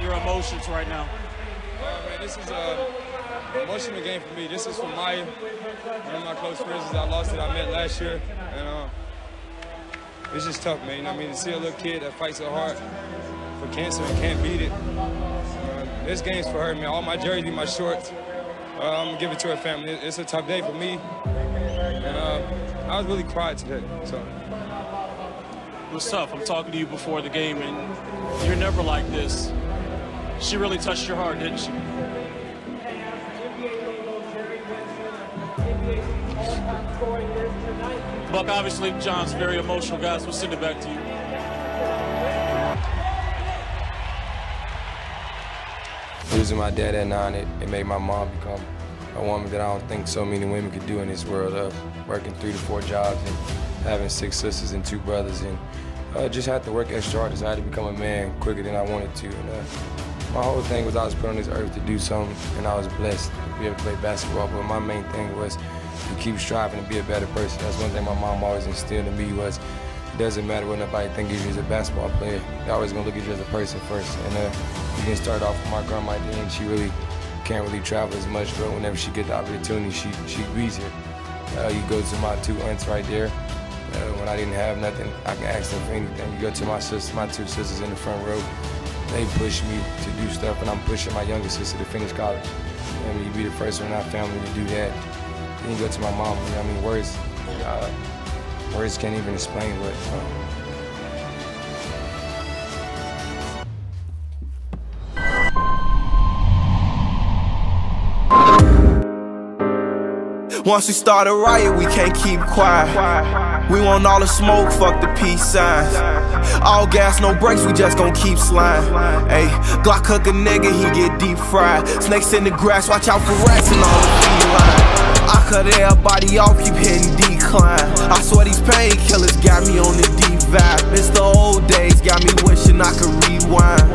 your emotions right now? Man, this is an emotional game for me. This is for one of my close friends I lost that I met last year. And it's just tough, man. I mean, to see a little kid that fights so hard for cancer and can't beat it. This game's for her, man. All my jerseys, my shorts, I'm going to give it to her family. It's a tough day for me. And I was really quiet today, so. It was tough. I'm talking to you before the game, and you're never like this. She really touched your heart, didn't she? Buck, obviously, John's very emotional. Guys, we'll send it back to you. Losing my dad at 9, it made my mom become a woman that I don't think so many women could do in this world of working 3 to 4 jobs and having 6 sisters and 2 brothers, and just had to work extra hard. I had to become a man quicker than I wanted to. And my whole thing was I was put on this earth to do something, and I was blessed to be able to play basketball. But my main thing was to keep striving to be a better person. That's one thing my mom always instilled in me was it doesn't matter what nobody thinks of you as a basketball player. They're always gonna look at you as a person first. And you can start off with my grandma, and she really can't really travel as much, but whenever she get the opportunity, she agrees here. You go to my 2 aunts right there. When I didn't have nothing, I can ask them for anything. You go to my 2 sisters in the front row. They push me to do stuff, and I'm pushing my younger sister to finish college. I mean, you be the first one in our family to do that. Then you go to my mom. I mean, words can't even explain what. Once we start a riot, we can't keep quiet. We want all the smoke, fuck the peace signs. All gas, no brakes, we just gon' keep sliding. Ayy, Glock cook a nigga, he get deep fried. Snakes in the grass, watch out for rats and all the feline. I cut everybody off, keep hitting decline. I swear these painkillers got me on the deep vibe. It's the old days, got me wishing I could rewind.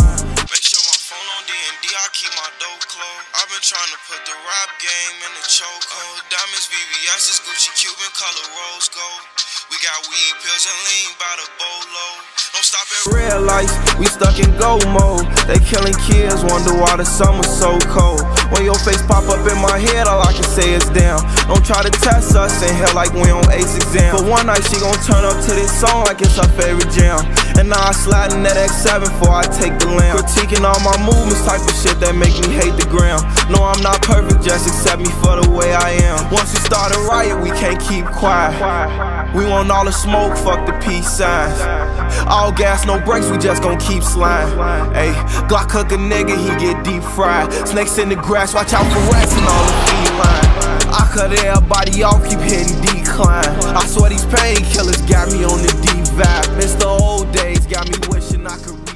Keep my dope closed. I've been trying to put the rap game in the chokehold. Diamonds, VVS, it's Gucci, Cuban color, rose gold. We got weed, pills, and lean by the bolo. Don't stop at red lights, we stuck in go mode. They killing kids, wonder why the summer's so cold. When your face pop up in my head, all I can say is damn. Don't try to test us in hell like we on ACE exam. For one night, she gon' turn up to this song like it's her favorite jam. And now I slide in that X7 before I take the lamp. Critiquing all my movements, type of shit that make me hate the ground. No, I'm not perfect, just accept me for the way I am. Once we start a riot, we can't keep quiet. We want all the smoke, fuck the peace signs. All gas, no brakes, we just gon' keep sliding. Ayy, Glock cook a nigga, he get deep fried. Snakes in the grass, watch out for rats and all the feline. I cut everybody off, keep hitting decline. I swear these painkillers got me on the deep vibe. It's the old days, got me wishing I could